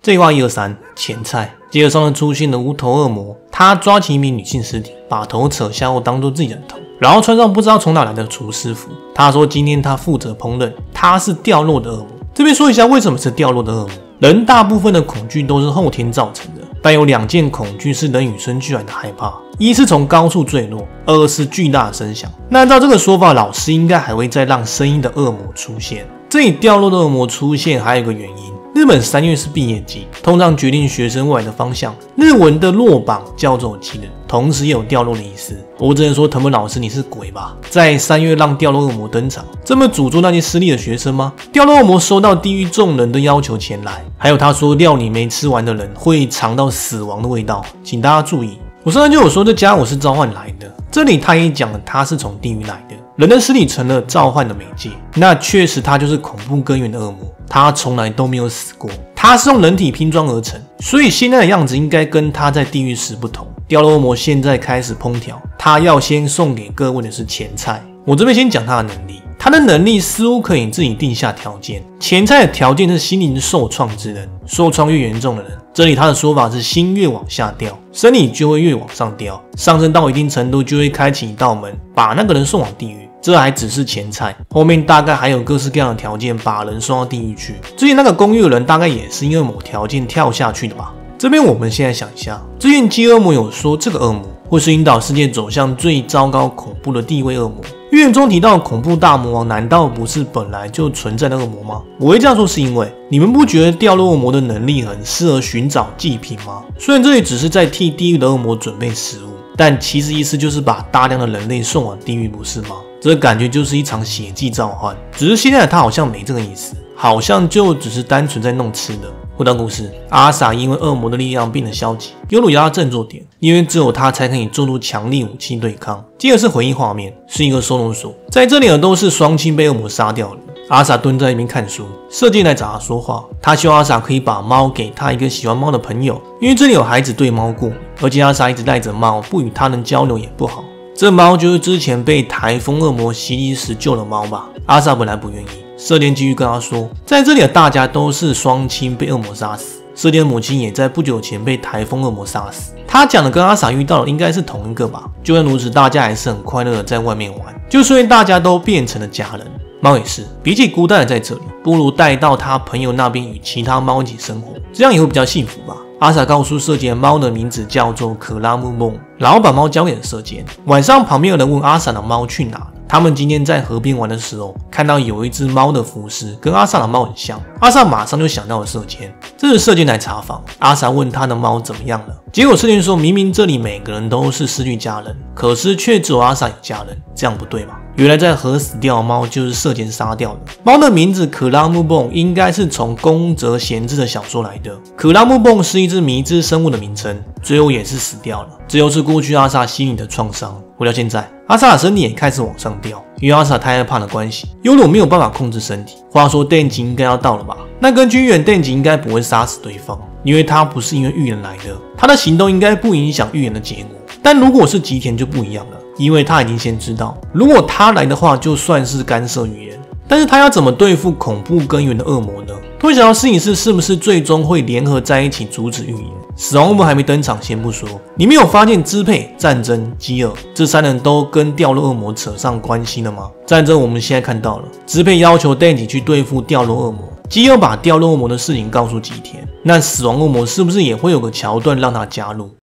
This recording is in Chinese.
这一话1、2、3，前菜。接着上面出现了无头恶魔，他抓起一名女性尸体，把头扯下后当做自己的头，然后穿上不知道从哪来的厨师服。他说今天他负责烹饪，他是掉落的恶魔。这边说一下为什么是掉落的恶魔。人大部分的恐惧都是后天造成的，但有2件恐惧是人与生俱来的害怕，一是从高处坠落，二是巨大的声响。那按照这个说法，老师应该还会再让声音的恶魔出现。这里掉落的恶魔出现还有一个原因。日本3月是毕业季，通常决定学生未来的方向。日文的落榜叫做吉日，同时也有掉落的意思。我只能说藤本老师你是鬼吧，在3月让掉落恶魔登场，这么诅咒那些失利的学生吗？掉落恶魔收到地狱众人的要求前来，还有他说料理没吃完的人会尝到死亡的味道，请大家注意。我上次就有说这家伙是召唤来的，这里他也讲了他是从地狱来的，人的尸体成了召唤的媒介，那确实他就是恐怖根源的恶魔，他从来都没有死过，他是用人体拼装而成，所以现在的样子应该跟他在地狱时不同。掉落恶魔现在开始烹调，他要先送给各位的是前菜。我这边先讲他的能力，他的能力似乎可以自己定下条件，前菜的条件是心灵受创之人，受创越严重的人，这里他的说法是心越往下掉，身体就会越往上掉，上升到一定程度就会开启一道门，把那个人送往地狱。这还只是前菜，后面大概还有各式各样的条件把人送到地狱去。之前那个公寓的人大概也是因为某条件跳下去的吧。这边我们现在想一下，之前基恶魔有说这个恶魔会是引导世界走向最糟糕恐怖的第一位恶魔。预言中提到的恐怖大魔王难道不是本来就存在的恶魔吗？我会这样说是因为你们不觉得掉落恶魔的能力很适合寻找祭品吗？虽然这里只是在替地狱的恶魔准备食物，但其实意思就是把大量的人类送往地狱，不是吗？这感觉就是一场血祭召唤，只是现在的他好像没这个意思，好像就只是单纯在弄吃的。回到故事，阿萨因为恶魔的力量变得消极，尤鲁要他振作点，因为只有他才可以做出强力武器对抗。接着是回忆画面，是一个收容所，在这里的都是双亲被恶魔杀掉了。阿萨蹲在一边看书，射箭来找他说话，他希望阿萨可以把猫给他一个喜欢猫的朋友，因为这里有孩子对猫过敏，而且阿萨一直带着猫，不与他人交流也不好。这猫就是之前被台风恶魔袭击时救的猫吧？阿萨本来不愿意，射箭继续跟他说，在这里的大家都是双亲被恶魔杀死，射箭的母亲也在不久前被台风恶魔杀死。他讲的跟阿萨遇到的应该是同一个吧？就算如此，大家还是很快乐的在外面玩，就是因为大家都变成了家人。猫也是，比起孤单的在这里，不如带到他朋友那边与其他猫一起生活，这样也会比较幸福吧。阿萨告诉射箭，猫的名字叫做可拉木梦，然后把猫交给了射箭。晚上，旁边有人问阿萨的猫去哪了。他们今天在河边玩的时候，看到有一只猫的服饰跟阿萨的猫很像，阿萨马上就想到了射箭。这时射箭来查访，阿萨问他的猫怎么样了，结果射箭说，明明这里每个人都是失去家人，可是却只有阿萨有家人，这样不对吗？原来在河死掉的猫就是射箭杀掉的。猫的名字可拉木蹦应该是从宫泽贤治的小说来的。可拉木蹦是一只迷之生物的名称，最后也是死掉了。这又是过去阿萨心里的创伤。回到现在，阿萨的身体也开始往上掉，因为阿萨太害怕的关系，尤鲁没有办法控制身体。话说电击应该要到了吧？那根据预言，电击应该不会杀死对方，因为他不是因为预言来的，他的行动应该不影响预言的结果。但如果是吉田就不一样了，因为他已经先知道，如果他来的话，就算是干涉预言。但是他要怎么对付恐怖根源的恶魔呢？突然想到，摄影师是不是最终会联合在一起阻止预言？死亡恶魔还没登场，先不说，你没有发现支配、战争、饥饿这3人都跟掉落恶魔扯上关系了吗？战争我们现在看到了，支配要求电击去对付掉落恶魔，饥饿把掉落恶魔的事情告诉吉田，那死亡恶魔是不是也会有个桥段让他加入？